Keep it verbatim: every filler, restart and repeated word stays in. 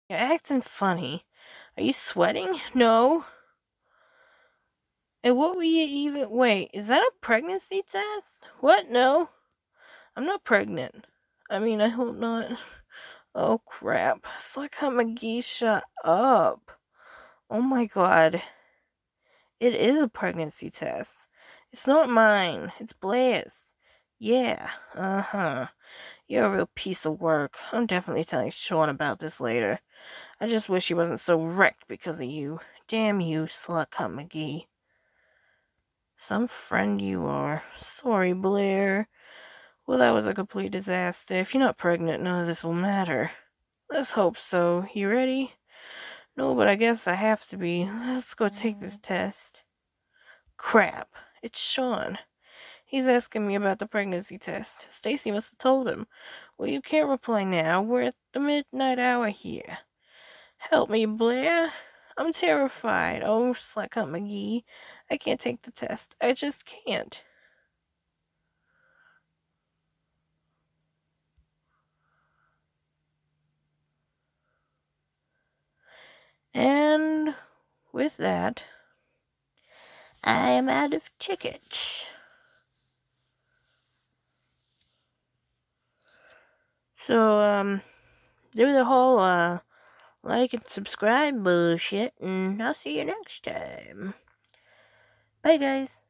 You're acting funny. Are you sweating? No. And what were you even... Wait, is that a pregnancy test? What? No. I'm not pregnant. I mean, I hope not. Oh, crap. Slughunt McGee, shut up. Oh my god. It is a pregnancy test. It's not mine. It's Blair's. Yeah. Uh-huh. You're a real piece of work. I'm definitely telling Sean about this later. I just wish he wasn't so wrecked because of you. Damn you, Slughunt McGee. Some friend you are. Sorry, Blair. Well, that was a complete disaster. If you're not pregnant, none of this will matter. Let's hope so. You ready? No, but I guess I have to be. Let's go take this test. Crap. It's Sean. He's asking me about the pregnancy test. Stacy must have told him. Well, you can't reply now. We're at the midnight hour here. Help me, Blair. I'm terrified. Oh, Slughunt McGee. I can't take the test. I just can't. And with that, I am out of tickets. So, um, do the whole, uh, like and subscribe bullshit, and I'll see you next time. Bye, guys.